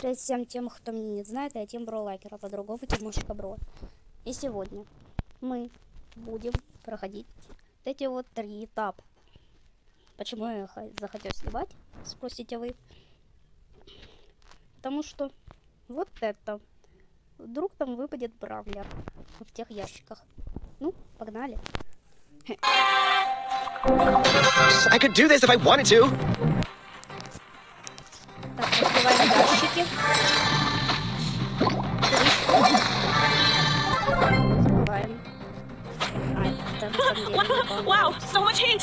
Привет всем тем, кто меня не знает, я Тим Бролайкер, а по-другому Тимошка Бро. И сегодня мы будем проходить эти вот 3 этапа. Почему я захотел снимать, спросите вы? Потому что вот это. Вдруг там выпадет бравлер в тех ящиках. Ну, погнали. I could do this if I wanted to. Так, разбиваем ящики. Забиваем. А, это на самом деле не помню. Wow, so much heat!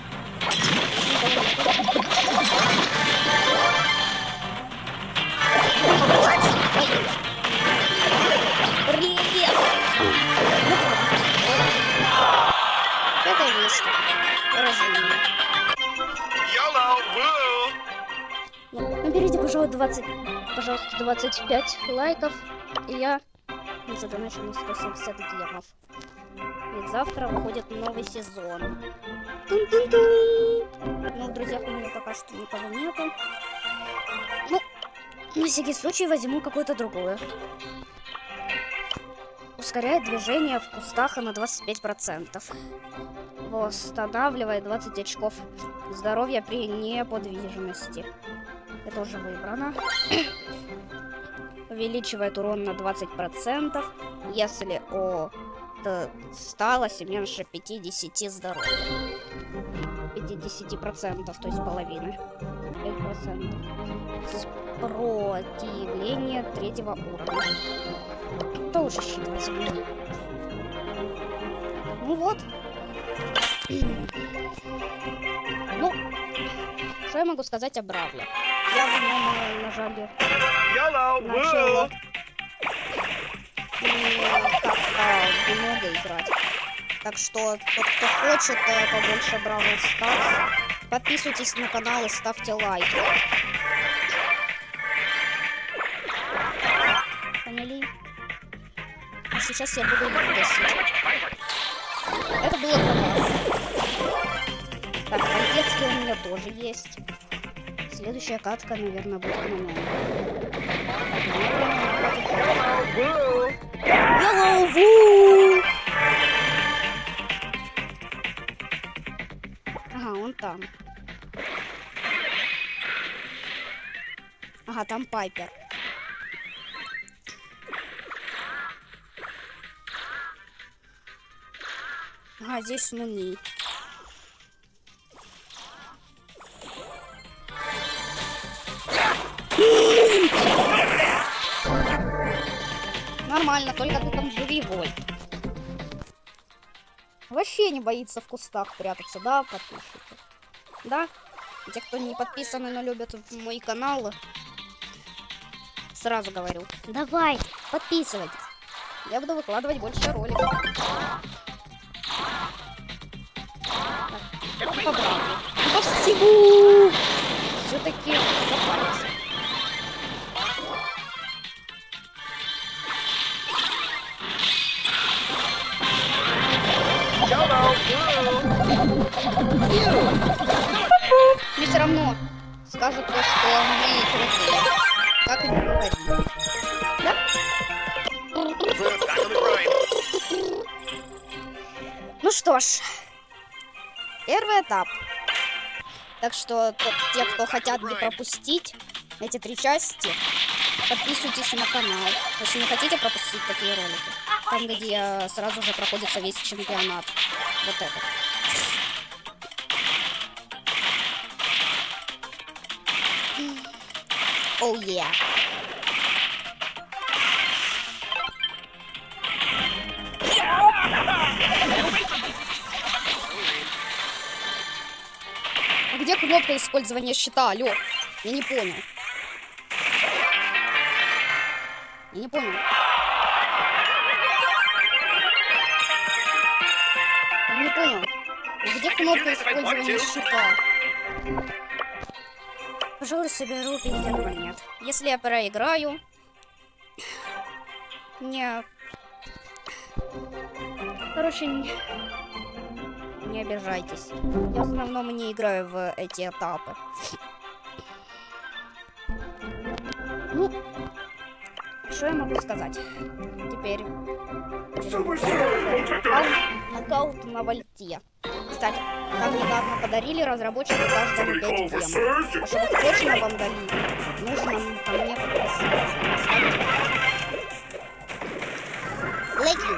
Привет! Это место. Поражение. YOLO, woo! Наберите, пожалуйста, 25 лайков, и я задоначу на 170 гемов. Ведь завтра выходит новый сезон. Тун-тун-тун! Но в друзьях у меня пока что никого нету. Ну, на всякий случай возьму какую-то другую. Ускоряет движение в кустах на 25%. Восстанавливает 20 очков здоровья при неподвижности. Это уже выбрано. Увеличивает урон на 20%, если от 100 меньше 50 здоровья. 50%, то есть половины. 5%. Сопротивление 3-го уровня. Тоже щит возьму. Ну вот. Ну, что я могу сказать о Бравле? Я в нем нажали. YOLO, Начала. woo! Много играть. Так что тот, кто хочет побольше Бравл Старс, подписывайтесь на канал и ставьте лайки. Поняли? А сейчас я буду их гасить. Это было про вас. Так, детские у меня тоже есть. Следующая катка, наверное, будет на новом. Hello, Woo! Ага, он там. Ага, там Пайпер. Ага, здесь Нуни. Нормально, только ты там живи, Вольт. Вообще не боится в кустах прятаться, да, подписчики? Да? Те, кто не подписаны, но любят мой канал, сразу говорю. Давай, подписывайтесь. Я буду выкладывать больше роликов. Так, побрали. По всему! Все-таки запались. Мне все равно скажут то, что мы крутые. Как и говорили. Да? Ну что ж, первый этап. Так что те, кто хотят не пропустить эти 3 части, подписывайтесь на канал, если не хотите пропустить такие ролики. Там, где сразу же проходится весь чемпионат. Вот это. Оу, yeah. А где кнопка использования щита? Алло, я не понял. Я не понял. Я не понял. Где кнопка использования щита? Пожалуй, соберу 50 монет. Если я проиграю... Не... Короче, не обижайтесь. Я в основном не играю в эти этапы. Ну, что я могу сказать? Теперь нокаут на вольте. Кстати, нам недавно подарили разработчики каждому 5 гемов. А чтобы точно вам дали, нужно ко мне подписаться. Леги.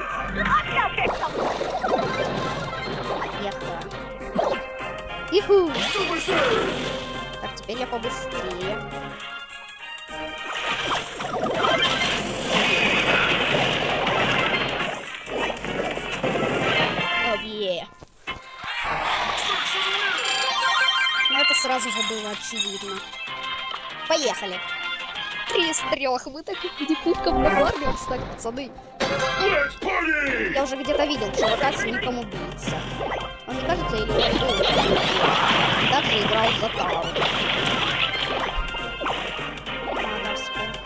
Ехала. Иху. Так, теперь я побыстрее. Обе. Но это сразу же было очевидно. Поехали. 3 из 3. Мы так не пушков на гвардию, кстати, пацаны. Я уже где-то видел чувака с ником убийца. Он не кажется или не был? Также играл за Тау. Надо вспомнить.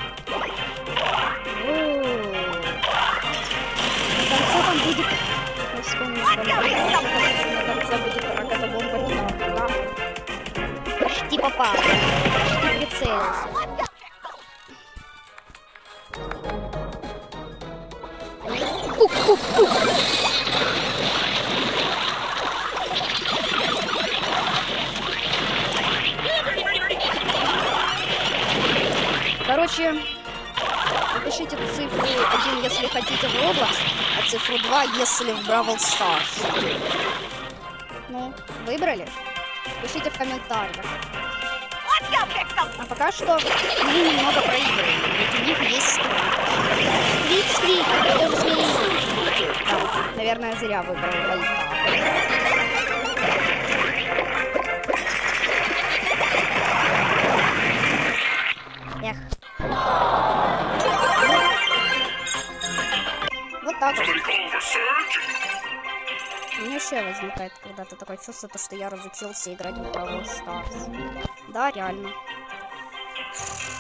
На конце там будет... Я вспомнил, что на конце будет ракета бомба. Да. Почти попал. Почти прицелился. Пук-пук-пук. Короче, напишите цифру 1, если хотите в Roblox, а цифру 2, если в Brawl Stars. Ну, выбрали? Пишите в комментариях. А пока что мы немного проигрываем, ведь у них есть скрик, это же смелее. Да, наверное, зря выбрал вольта. Эх. Вот так вот. У меня еще возникает когда-то такое чувство, что я разучился играть в Brawl Stars. Да, реально.